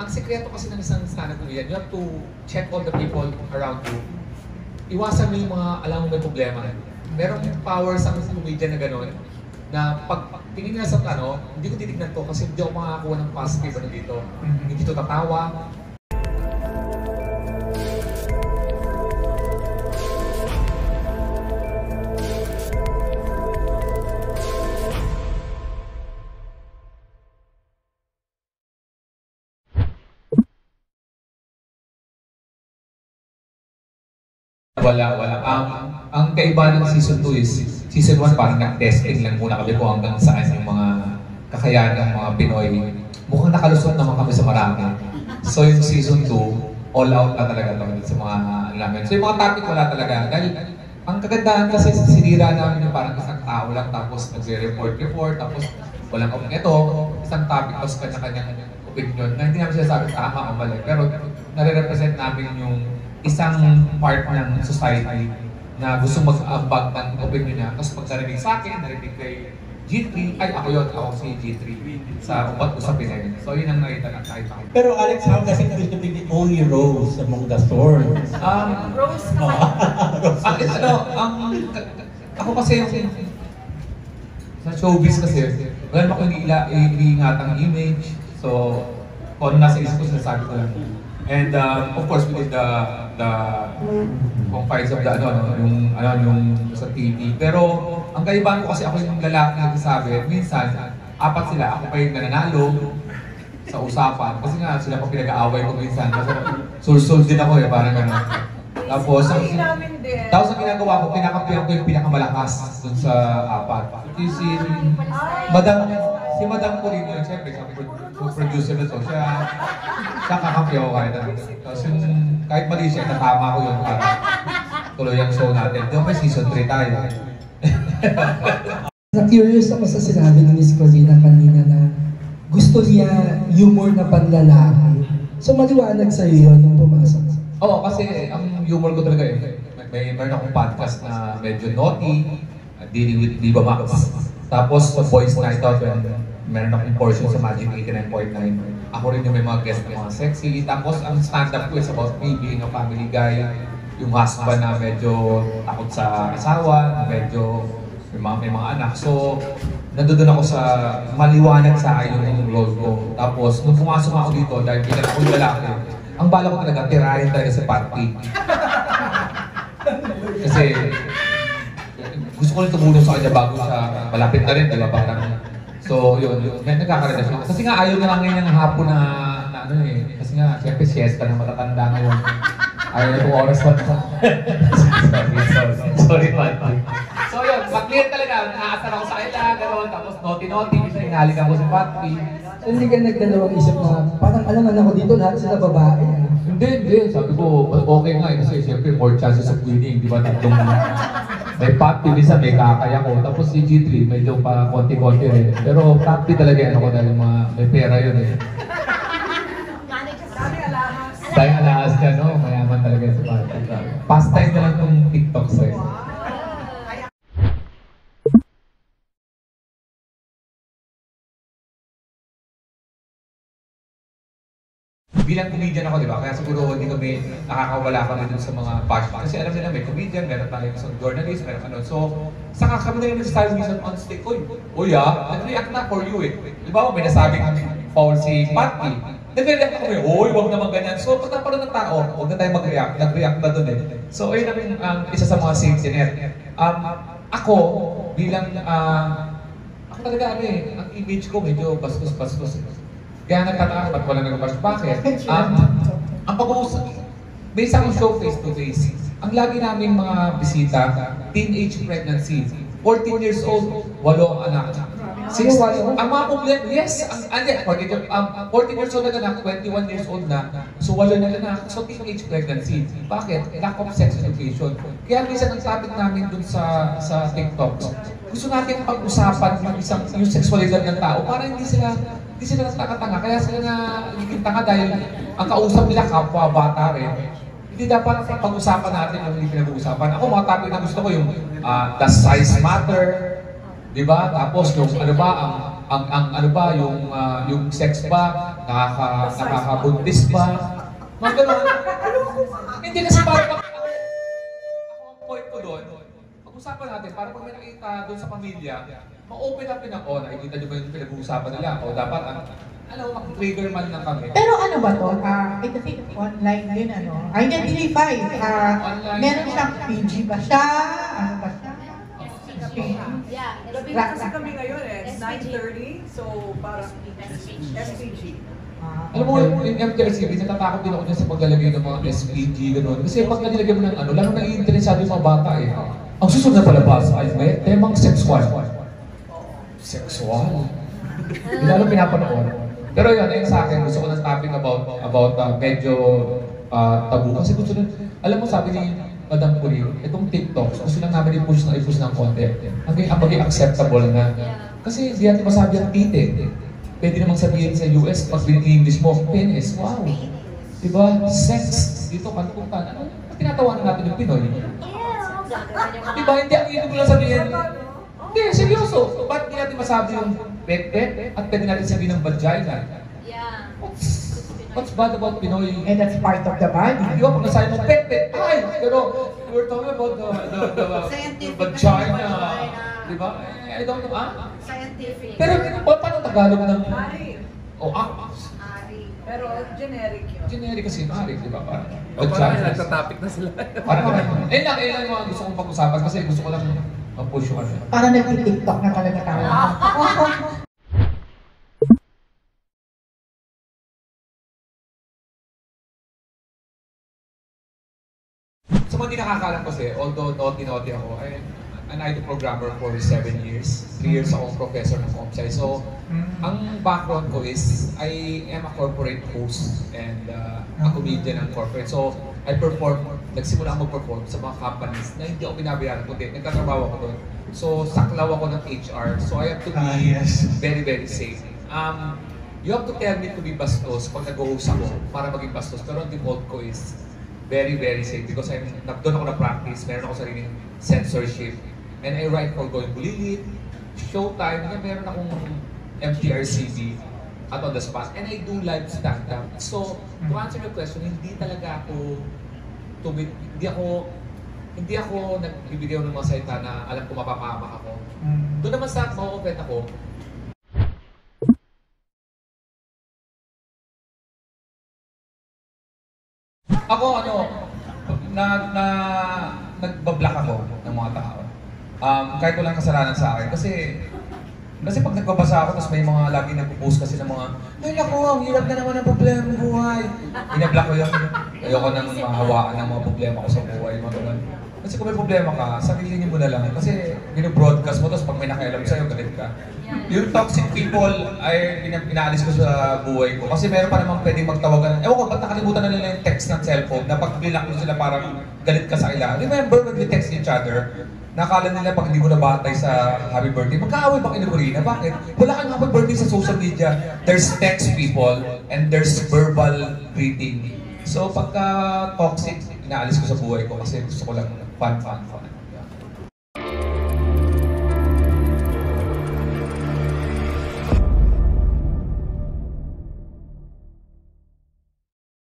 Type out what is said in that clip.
ang sekreto kasi ng isang stand-up comedian, you have to check all the people around you. Iwasan mo yung mga alam mo may problema. Merong power sa comedian na gano'n, na pag tingin nila sa plano, hindi ko titignan to kasi hindi ako makakakuha ng positive ano dito. Hindi to tatawa. Wala. Ang kaibahan ng season 2 is, season 1 parang nag-testing lang muna kami kung hanggang saan yung mga kakayahan ng mga Pinoy. Mukhang nakalusot naman kami sa marami. So yung season 2, all out na talaga sa mga namin. So yung mga topic wala talaga. Dahil ang kagandahan kasi sinira namin yung parang isang tao lang tapos nagre-report, tapos walang ito, isang topic tapos kanya-kanyang opinion na hindi namin sinasabi tama o mali. Pero nare-represent namin yung isang part ng society na gusto mag-ambag ng opinion niya. Tapos pag narinig sa akin, narinig kay G3, ay ako yun, ako si G3 sa upat usapin na yun. So yun ang nakita ng kahit ako. Pero Alex, how does it feel to be the only rose among the thorns? Rose naman. Ako kasi yung sa showbiz kasi, wala ako yung iingatang image. So, kung nasa isip ko, sinasabi ko lang. And of course, we did the confines of the yung sa TV. Pero ang kaibahan ko kasi ako yung lalaki na nagsasabi, minsan apat sila, ako pa yung nananalo sa usapan. Kasi nga sila pa pinag-aaway ko minsan. Kasi sul-sul din ako parang gano'n. Tapos ang ginagawa ko, pinakampihan ko yung pinakamalakas dun sa apat. Si Madam ko rin yun, siyempre, producer na to, siya kakampi ako kahit ano. Tapos yung, kahit mali siya, natama ko yun para tuloy ang show natin. Di ba may season 3 tayo? Na-curious ako sa sinabi ni Miss Corina kanina na gusto niya humor na panlalaki. So maliwanag sa'yo yun nung pumasok. Oo, kasi ang humor ko talaga meron akong podcast na medyo naughty, dealing with Viva Max. Tapos sa Boys Night Out, meron akong portion sa Magic 89.9. Ako rin yung may mga guest na mga sexy. Tapos ang stand-up ko is about me being a family guy. Yung husband na medyo takot sa asawa, medyo may mga anak. So, nandun ako sa maliwanag sa akin yung role ko. Tapos, nung pumasok ako dito, dahil bilang ako yung lalaki, ang bala ko talaga, tirahin talaga sa party. Kasi, gusto ko rin tumulong sa kanya bago siya malapit na rin, di ba? Parang, so, yun, may nagkakarelasyon. Kasi nga, ayaw na lang ngayon ng hapon na ano eh. Kasi nga, siyempre, siesta na matatanda ngayon. Ayaw na itong oras pa. Sorry, man. So, yun, mag-clear talaga. Nakaasar ako sa kanila, gano'n. Tapos, naughty-naughty, hinalikan ko si Patty. So hindi ka nagdalawang isip na parang alaman ako dito lahat sila babae. Hindi. Sabi ko, okay nga eh. Kasi siyempre, more chances of winning. Di ba? Tatlong may Patty, minsan may kakaya ko. Tapos si G3, medyo pa konti-konti rin. Pero Patty talaga yan ako dahil may pera yun eh. Dahil alahas ka, no? Mayaman talaga si Patty. Pastime na lang itong TikTok sa'yo. Bilang comedian ako, di ba? Kaya siguro hindi kami nakakawala kami dun sa mga passion. Kasi alam nila may comedian, meron tayong isang journalist, meron ano. So, saka kami na yung nag-style minsan on stage. Uy, nag-react na for you eh. Di ba may nasabing foul si Patty? Nag-react kami, huwag naman ganyan. So, pag napanood ng tao, huwag na tayo mag-react. Nag-react na dun eh. So, ayun namin isa sa mga safety net. Ako, bilang, ako talaga ang image ko medyo bastos. Kaya nagtataka ba't wala nag-bash? Bakit? Ang pag-uusap, may isang show face-to-face. Ang lagi namin mga bisita, teenage pregnancy. 14 years old, 8 anak. Ang mga problema, yes, 14 years old na anak, 21 years old na, so 8 na anak, so teenage pregnancy. Bakit? Lack of sex education. Kaya minsan ang topic namin dun sa TikTok, gusto natin pag-usapan yung sexualidad ng tao para hindi sila nagtatanga. Kaya sila na naging tanga dahil ang kausap nila kapwa bata rin. Hindi dapat pag-usapan natin ang hindi pinag-uusapan. Ako mga topic na gusto ko yung does size matter? Diba? Tapos yung ano ba, ang ano ba, yung sex ba, nakakabuntis ba, mga ganun. Hindi kasi parang ako ang point ko doon, pag-usapan natin, para pag may nakita doon sa pamilya, ma-open up din ako, nakikita nyo ba yung pinag-uusapan nila, o dapat, alam mo, mag-trigger man lang kami. Pero ano ba to? Kasi online din ano. Identify. Meron siyang PG ba siya? Ano ba siya? Yeah, Gabi na kasi kami ngayon eh, 9:30, so parang SPG. Alam mo, yung MTRCB, natatakot din ako dyan sa paglalagay ng mga SPG, gano'n. Kasi pag nilagay mo ng ano, lalo na i-interesado yung mga bata eh. Ang susunod na palabas ay may temang sexual. Sexual? Hindi lalo pinapanood. Pero yun, ayun sa akin, gusto ko ng topic about medyo tabu. Kasi gusto nun, alam mo sabi ni Madam Puliw, itong TikTok, gusto lang namin i-push ng konti. Maging acceptable na. Kasi hindi natin masabi ang tite. Pwede namang sabihin sa US, pag in-English mo, penis, wow. Diba? Sex. Dito, kantukan. Ano? Tinatawanan natin yung Pinoy. Diba? Hindi ang ibig ko lang sabihin. Hindi, seryoso. Ba't hindi natin masabi yung pet-pet? At pwede natin sabihin ng vagina? Yeah. What's bad about Pinoy? And that's part of the body. Di ba pag nasabi mo, pet-pet? Ay! Pero, we're talking about the vagina. Di ba? I don't know, Scientific. Pero paano Tagalog ng... Ari. Ari. Pero generic yun. Generic kasi Ari, di ba? Parang Parang nagsa-topic na sila. Parang ayun lang yung mga gusto kong pag-usapan kasi gusto ko lang mag-push yung ano. Para nag-TikTok na talaga tayo. Sa mga di nakakalam kasi, although naughty ako, an IT programmer for 7 years. 3 years akong professor ng ComSci. So, ang background ko is, I am a corporate host and a comedian ng corporate. So, nagsimula ako mag-perform sa mga companies na hindi ako binabayaran, kundi nagtatrabaho ako doon. So, saklaw ako ng HR. So, I have to be very, very safe. You have to tell me to be bastos pag nag-host ako para maging bastos. Pero ang default ko is very, very safe because doon ako na-practice, meron ako sariling censorship. And I write for Going Bulilit, Showtime, na meron akong MTRCB at on the spot. And I do live stand-up. So, to answer your question, hindi ako nagbibigay ng mga salita na alam ko mapapahamak ako. Doon naman sa ma-open ako, nagbablock ako ng mga tao. Kahit walang kasalanan sa akin. Kasi pag nagbabasa ako, tapos may mga lagi nagpo-post kasi ng mga, ay naku, ang hirap na naman ang problema ng buhay. Binablock ko yun. Ayoko nang mahawaan ng mga problema ko sa buhay. Mga ganun. Kasi kung may problema ka, sabihin mo na lang. Kasi binobroadcast mo, tapos pag may nakialam sa'yo, galit ka. Yung toxic people ay pinaalis ko sa buhay ko. Kasi meron pa namang pwedeng magtawagan. Ewan ko, ba't nakalimutan na nila yung text ng cellphone na pag blinak mo sila parang galit ka sa kanila. Remember when we text each other, nakala nila pag hindi mo nabatay sa happy birthday, magkaaway ba kayo ni Corina? Bakit? Wala kang happy birthday sa social media. There's text people and there's verbal greeting. So pagka toxic, inaalis ko sa buhay ko kasi gusto ko lang fun.